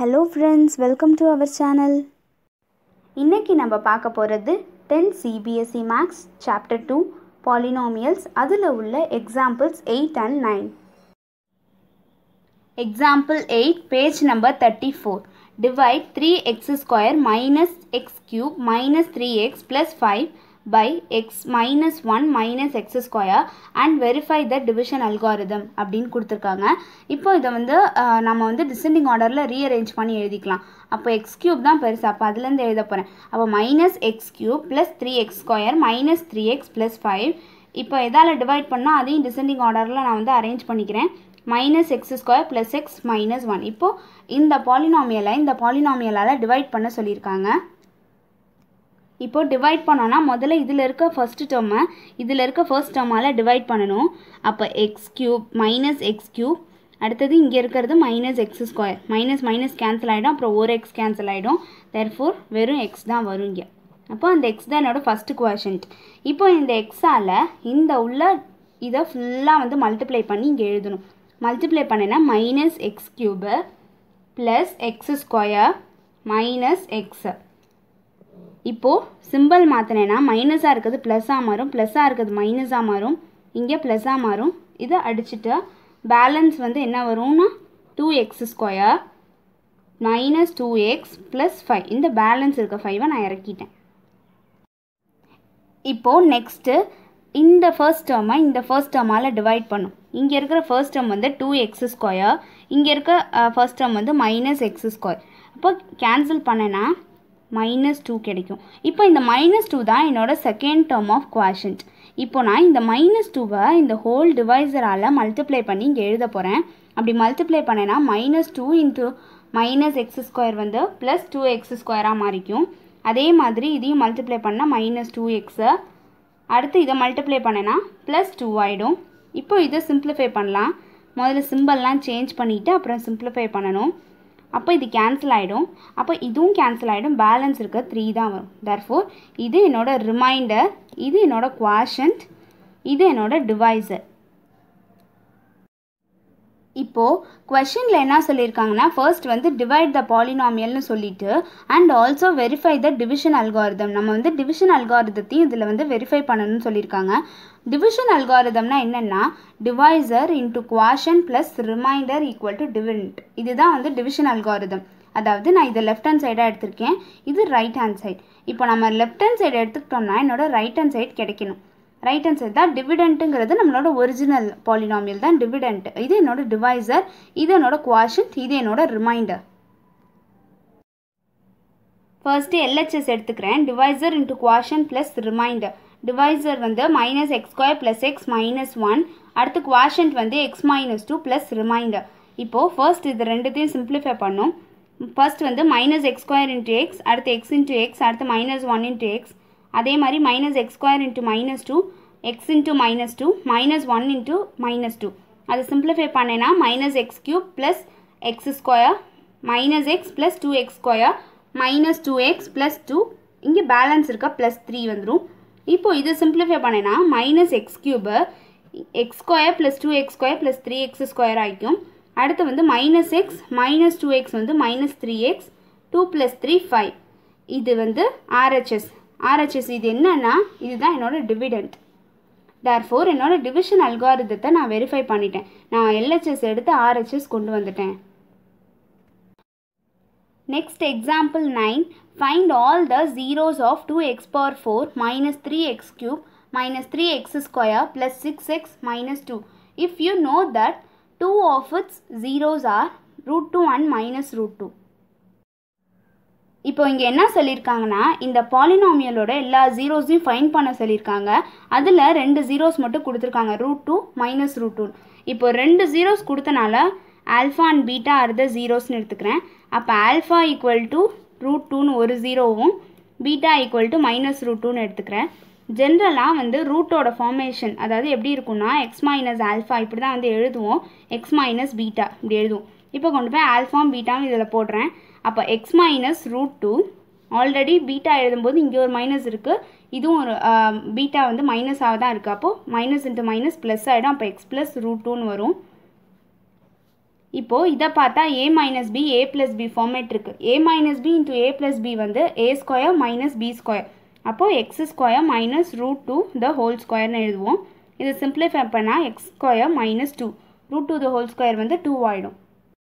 Hello friends, welcome to our channel. இன்னைக்கு நம்ம பார்க்க போகிறது 10 CBSE Maths Chapter 2 Polynomials அதில் உள்ள Examples 8 and 9. Example 8, page number 34. Divide 3x square minus x cube minus 3x plus 5 by x minus 1 minus x square and verify the division algorithm அப்படின்னு கொடுத்துருக்காங்க. இப்போ இதை நம்ம டிசெண்டிங் ஆர்டரில் ரீஅரேஞ்ச் பண்ணி எழுதிக்கலாம். அப்போ எக்ஸ் கியூப் தான் பெருசு, அப்போ அதுலேருந்து எழுத போகிறேன். அப்போ minus X cube plus 3x square minus 3x plus 5. இப்போ எதால் டிவைட் பண்ணால் அதையும் டிசெண்டிங் ஆர்டரில் நான் அரேஞ்ச் பண்ணிக்கிறேன். Minus X square plus X minus 1. இப்போது இந்த பாலினாமியலால் டிவைட் பண்ண சொல்லியிருக்காங்க. இப்போது டிவைட் பண்ணோன்னா முதல்ல இதில் இருக்க ஃபர்ஸ்ட் டேர்மை இதில் இருக்க ஃபர்ஸ்ட் டேர்மால் டிவைட் பண்ணணும். அப்போ X cube minus X cube, அடுத்தது இங்கே இருக்கிறது minus X square, minus minus cancel ஆகிடும், அப்புறம் ஒரு எக்ஸ் கேன்சல் ஆகிடும். தேர்ஃபோர் வெறும் எக்ஸ் தான் வரும் இங்கே. அப்போ அந்த எக்ஸ் தான் என்னோடய ஃபஸ்ட்டு குவேஷன்ட். இப்போ இந்த எக்ஸால் இந்த உள்ள இதை ஃபுல்லாக மல்டிப்ளை பண்ணி இங்கே எழுதணும். மல்டிப்ளை பண்ணினா minus X cube plus X square minus X. இப்போது சிம்பிள் மாற்றினேன்னா மைனஸாக இருக்கிறது ப்ளஸ்ஸாக மாறும், ப்ளஸ்ஸாக இருக்கிறது மைனஸாக மாறும், இங்கே ப்ளஸ்ஸாக மாறும். இதை அடிச்சுட்டு பேலன்ஸ் என்ன வரும்னா 2x square minus 2x plus 5. இந்த பேலன்ஸ் இருக்க 5 நான் இறக்கிட்டேன். இப்போது நெக்ஸ்ட்டு இந்த ஃபர்ஸ்ட் டேர்மால் டிவைட் பண்ணும். இங்கே இருக்கிற ஃபர்ஸ்ட் டேர்ம் 2x ஸ்கொயர், இங்கே இருக்க first term minus X square. அப்போ கேன்சல் பண்ணேன்னா மைனஸ் 2 கிடைக்கும். இப்போ இந்த மைனஸ் 2 தான் என்னோட செகண்ட் டேர்ம் ஆஃப் குவாஷன்ட். இப்போ நான் இந்த மைனஸ் 2வை இந்த ஹோல் டிவைசரால் மல்டிப்ளை பண்ணி இங்கே எழுத போகிறேன். அப்படி மல்டிப்ளை பண்ணேன்னா minus 2 into minus X square plus 2x ஸ்கொயராக மாறிக்கும். அதே மாதிரி இதையும் மல்டிப்ளை பண்ணால் மைனஸ் 2x, அடுத்து இதை மல்டிப்ளை பண்ணேன்னா ப்ளஸ் 2 ஆகிடும். இப்போ இதை சிம்பிளிஃபை பண்ணலாம். முதல்ல சிம்பிள்லாம் சேஞ்ச் பண்ணிவிட்டு அப்புறம் சிம்பிளிஃபை பண்ணணும். அப்போ இது கேன்சல் ஆகிடும், அப்போ இதுவும் கேன்சல் ஆகிடும், பேலன்ஸ் இருக்க 3 தான் வரும். தேர்ஃபோர் இது என்னோட ரிமைண்டர், இது என்னோட குவாஷன்ட், இது என்னோட டிவைசர். இப்போது கொஷனில் என்ன சொல்லியிருக்காங்கன்னா ஃபர்ஸ்ட் டிவைட் த பாலினாமியல்னு சொல்லிட்டு and also verify the division algorithm. நம்ம டிவிஷன் அல்காரிதத்தையும் இதில் வெரிஃபை பண்ணணும்னு சொல்லியிருக்காங்க. டிவிஷன் அல்காரிதம்னா என்னென்னா divisor into quotient plus remainder equal to dividend. இதுதான் டிவிஷன் அல்காரிதம். அதாவது நான் இதை லெஃப்ட் ஹேண்ட் சைடாக எடுத்திருக்கேன், இது ரைட் ஹேண்ட் சைட். இப்போ நம்ம லெஃப்ட் ஹேண்ட் சைடு எடுத்துக்கிட்டோம்னா என்னோட ரைட் ஹேண்ட் சைட் கிடைக்கணும். ரைட் ஹேண்ட் சைட் தான் டிவிடெண்ட்டுங்கிறது, நம்மளோட ஒரிஜினல் பாலினாமியல் தான் டிவிடெண்ட். இது என்னோட டிவைசர், இது என்னோட குவாஷன்ட், இது என்னோட ரிமைண்டர். ஃபர்ஸ்ட்டு எல்ஹெச்எஸ் எடுத்துக்கிறேன். Divisor into quotient plus remainder. Divisor minus X square plus X minus 1, அடுத்து quotient X minus 2 plus remainder. இப்போது ஃபர்ஸ்ட் இது ரெண்டுத்தையும் சிம்பிளிஃபை பண்ணும். First minus X square into X, அடுத்து எக்ஸ் இன்ட்டு எக்ஸ், அடுத்து minus 1 into X, அதே மாதிரி minus X square into minus 2, X into minus 2, minus 1 into minus 2. அது சிம்பிளிஃபை பண்ணேன்னா minus X cube plus X square minus X plus 2x square minus 2x plus 2, இங்கே balance இருக்க plus 3 வந்துடும். இப்போது இது simplify பண்ணேன்னா minus X cube X square plus 2x square plus 3x square ஆகிக்கும். அடுத்து minus X minus 2x minus 3x, 2 plus 3 5. இது RHS. இது என்னன்னா இதுதான் என்னோட டிவிடெண்ட். தேர்ஃபோர் என்னோட டிவிஷன் அல்காரிதத்தை நான் வெரிஃபை பண்ணிட்டேன். நான் எல்ஹெச்எஸ் எடுத்து ஆர்ஹெச்எஸ் கொண்டு வந்துட்டேன். Next example 9. Find all the zeros of 2x power 4 minus 3x cube minus 3x square plus 6x minus 2 if you know that 2 of its zeros are √2 and minus √2. இப்போ இங்கே என்ன சொல்லியிருக்காங்கன்னா இந்த பாலினாமியலோட எல்லா ஜீரோஸையும் ஃபைண்ட் பண்ண சொல்லியிருக்காங்க. அதில் 2 ஜீரோஸ் மட்டும் கொடுத்துருக்காங்க, √2 மைனஸ் √2. இப்போ 2 ஜீரோஸ் கொடுத்தனால alpha and beta are the ஜீரோஸ்னு எடுத்துக்கிறேன். அப்போ ஆல்ஃபா ஈக்குவல் டு √2ன்னு ஒரு ஜீரோவும் பீட்டா ஈக்குவல் டு மைனஸ் √2ன்னு எடுத்துக்கிறேன். ஜென்ரலாக ரூட்டோட ஃபார்மேஷன் அதாவது எப்படி இருக்குன்னா எக்ஸ் மைனஸ் ஆல்ஃபா இப்படி தான் எழுதுவோம், எக்ஸ் மைனஸ் பீட்டா இப்படி எழுதுவோம். இப்போ கொண்டு போய் ஆல்ஃபாவும் பீட்டாவும் இதில் போடுறேன். அப்போ எக்ஸ் மைனஸ் √2, ஆல்ரெடி பீட்டா எழுதும்போது இங்கே ஒரு மைனஸ் இருக்குது, இதுவும் ஒரு பீட்டா மைனஸாக தான் இருக்குது. அப்போது மைனஸ் இன்ட்டு மைனஸ் ப்ளஸ் ஆகிடும். அப்போ எக்ஸ் ப்ளஸ் √2ன்னு வரும். இப்போது இதை பார்த்தா a minus b a plus b format இருக்குது. a minus b into a plus b வந்து a square minus b square. அப்போது x square minus √2 the whole ஸ்கொயர்னு எழுதுவோம். இதை சிம்பிளிஃபை பண்ணால் x square minus 2 √2 the whole square வந்து 2 ஆகிடும்.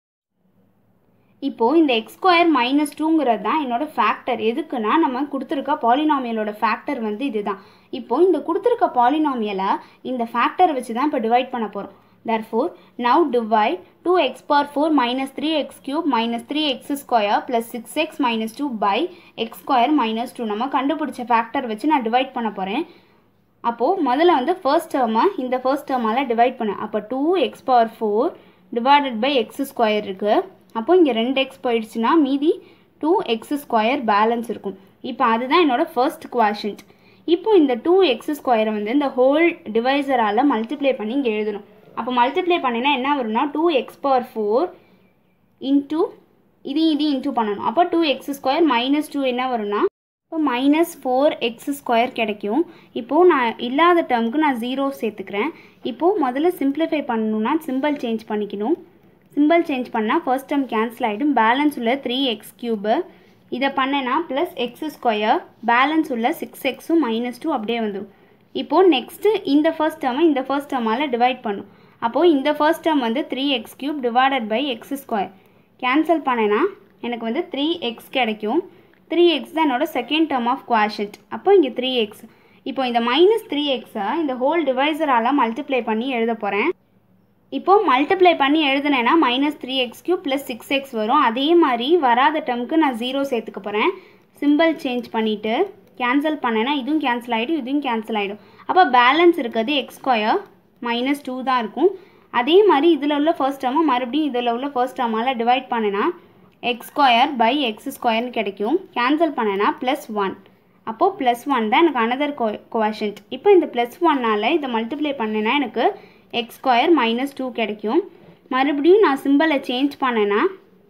இப்போது இந்த எக்ஸ் ஸ்கொயர் மைனஸ் 2ங்கிறது தான் என்னோட ஃபேக்டர். எதுக்குன்னா நம்ம கொடுத்துருக்க பாலினாமியலோட ஃபேக்டர் வந்து இதுதான். இப்போது இந்த கொடுத்துருக்க பாலினாமியலை இந்த ஃபேக்டரை வச்சு தான் இப்போ டிவைட் பண்ண போகிறோம். Therefore, now divide 2x power 4 minus 3x cube minus 3x square plus 6x minus 2 by x square minus 2. நம்ம கண்டுபிடிச்ச ஃபேக்டர் வச்சு நான் டிவைட் பண்ண போகிறேன். அப்போது முதல்ல வந்து ஃபர்ஸ்ட் டேர்மை இந்த ஃபர்ஸ்ட் டேர்மால் டிவைட் பண்ண. அப்போ 2x power 4 divided by x square இருக்குது. அப்போது இங்கே 2x போயிடுச்சுன்னா மீதி 2x square பேலன்ஸ் இருக்கும். இப்போ அதுதான் என்னோட ஃபர்ஸ்ட் குவாஷன்ட். இப்போ இந்த 2x ஸ்கொயரை வந்து இந்த ஹோல் டிவைசரால் மல்டிப்ளை பண்ணி இங்கே எழுதணும். அப்போ மல்டிப்ளை பண்ணினா என்ன வரும்னா 2x power 4 இன்ட்டு இதையும் இன்ட்டு பண்ணணும். அப்போ 2x ஸ்கொயர் மைனஸ் 2 என்ன வரும்னா இப்போ மைனஸ் 4x ஸ்கொயர் கிடைக்கும். இப்போது நான் இல்லாத டேர்முக்கு நான் 0 சேர்த்துக்கிறேன். இப்போது முதல்ல சிம்பிளிஃபை பண்ணணுன்னா சிம்பிள் சேஞ்ச் பண்ணிக்கணும். சிம்பிள் சேஞ்ச் பண்ணால் ஃபர்ஸ்ட் டேர்ம் கேன்சல் ஆகிடும். பேலன்ஸ் உள்ள 3x கியூபு இதை பண்ணேன்னா ப்ளஸ் எக்ஸ் ஸ்கொயர் பேலன்ஸ் உள்ள 6xம் மைனஸ் 2 அப்படியே வந்துடும். இப்போது நெக்ஸ்ட்டு இந்த ஃபர்ஸ்ட் டேர்மை இந்த ஃபர்ஸ்ட் டேர்மால் டிவைட் பண்ணும். அப்போது இந்த ஃபர்ஸ்ட் டேர்ம் வந்து 3x cube divided by x square cancel பண்ணேன்னா எனக்கு வந்து 3x கிடைக்கும். 3x தான் என்னோட செகண்ட் டேர்ம் ஆஃப் குவாஷன்ட். அப்போ இங்கே 3x. இப்போ இந்த மைனஸ் 3xை இந்த ஹோல் டிவைசரால் மல்டிப்ளை பண்ணி எழுத போகிறேன். இப்போது மல்டிப்ளை பண்ணி எழுதுனேன்னா minus 3x cube plus 6x வரும். அதே மாதிரி வராத டேர்முக்கு நான் 0 சேர்த்துக்க போகிறேன். சிம்பிள் சேஞ்ச் பண்ணிவிட்டு கேன்சல் பண்ணேன்னா இதுவும் கேன்சல் ஆகிடும், இதுவும் கேன்சல் ஆகிடும். அப்போ பேலன்ஸ் இருக்கிறது எக்ஸ் ஸ்கொயர் மைனஸ் 2 தான் இருக்கும். அதே மாதிரி இதில் உள்ள ஃபர்ஸ்ட் டேர்மை மறுபடியும் இதில் உள்ள ஃபர்ஸ்ட் டேர்மால் டிவைட் பண்ணேன்னா எக்ஸ் ஸ்கொயர் பை எக்ஸ் ஸ்கொயர்னு கிடைக்கும். கேன்சல் பண்ணேன்னா ப்ளஸ் 1. அப்போது ப்ளஸ் 1 தான் எனக்கு அனதர் குவாஷன்ட். இப்போ இந்த ப்ளஸ் 1னால் இதை மல்டிப்ளை பண்ணேன்னா எனக்கு எக்ஸ் ஸ்கொயர் மைனஸ் 2 கிடைக்கும். மறுபடியும் நான் சிம்பிளை சேஞ்ச் பண்ணேன்னா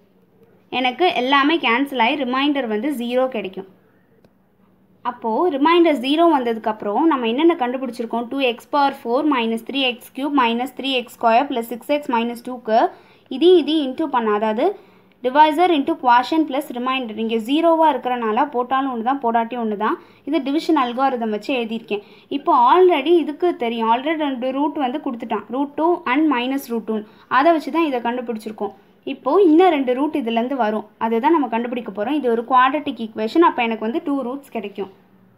எனக்கு எல்லாமே கேன்சல் ஆகி ரிமைண்டர் வந்து 0 கிடைக்கும். அப்போது ரிமைண்டர் 0 வந்ததுக்கப்புறம் நம்ம என்னென்ன கண்டுபிடிச்சிருக்கோம்? 2x power 4 minus 3x cube minus 3x square plus 6x minus 2க்கு இதையும் இன்ட்டு பண்ண, அதாவது divisor into quotient plus remainder. இங்கே 0வாக இருக்கிறனால போட்டாலும் ஒன்று தான் போடாட்டியும் ஒன்று தான். இது டிவிஷன் அல்காரிதம் வச்சு எழுதியிருக்கேன். இப்போ ஆல்ரெடி இதுக்கு தெரியும், ஆல்ரெடி 2 ரூட் வந்து கொடுத்துட்டான், √2 அண்ட் மைனஸ் √2. அதை வச்சு தான் இதை கண்டுபிடிச்சிருக்கோம். இப்போது இன்னும் 2 ரூட் இதுலேருந்து வரும், அதுதான் நம்ம கண்டுபிடிக்க போகிறோம். இது ஒரு குவாட்ரட்டிக் ஈக்குவேஷன். அப்போ எனக்கு வந்து 2 ரூட்ஸ் கிடைக்கும்.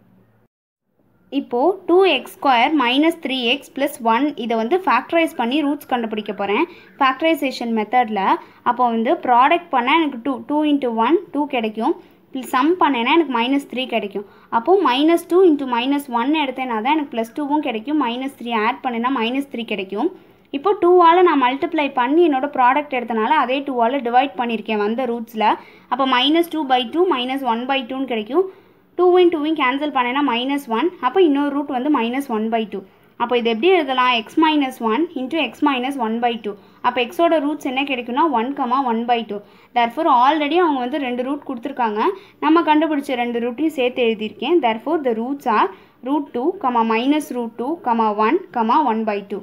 இப்போது 2x square minus 3x plus 1 இதை வந்து ஃபேக்டரைஸ் பண்ணி ரூட்ஸ் கண்டுபிடிக்க போகிறேன் ஃபேக்டரைசேஷன் மெத்தடில். அப்போ வந்து ப்ராடக்ட் பண்ணால் எனக்கு 2 இன்ட்டு 1 2 கிடைக்கும். சம் பண்ணேன்னா எனக்கு மைனஸ் 3 கிடைக்கும். அப்போது மைனஸ் 2 இன்ட்டு மைனஸ் 1 எடுத்தேன்னா தான் எனக்கு ப்ளஸ் 2வும் கிடைக்கும். மைனஸ் 3 ஆட் பண்ணேன்னா மைனஸ் 3 கிடைக்கும். இப்போ 2ஆல் நான் மல்டிப்ளை பண்ணி என்னோட ப்ராடக்ட் எடுத்தனால அதே 2ஆல் டிவைட் பண்ணியிருக்கேன் வந்த ரூட்ஸில். அப்போ மைனஸ் 2/2 மைனஸ் 1/2ன்னு கிடைக்கும். 2 கேன்சல் பண்ணேன்னா மைனஸ் 1. அப்போ இன்னொரு ரூட் வந்து மைனஸ் 1/2. அப்போ இது எப்படி எழுதலாம்? X minus 1 into x minus 1/2. அப்போ எக்ஸோட ரூட்ஸ் என்ன கிடைக்குன்னா 1,1/2. therefore ஆல்ரெடி அவங்க வந்து 2 ரூட் கொடுத்துருக்காங்க, நம்ம கண்டுபிடிச்ச 2 ரூட்டையும் சேர்த்து எழுதியிருக்கேன். therefore the roots are √2, minus √2, 1, 1/2.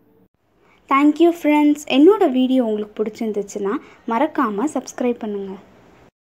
Thank you friends. என்னோடய வீடியோ உங்களுக்கு பிடிச்சிருந்துச்சுன்னா மறக்காமல் சப்ஸ்கிரைப் பண்ணுங்கள்.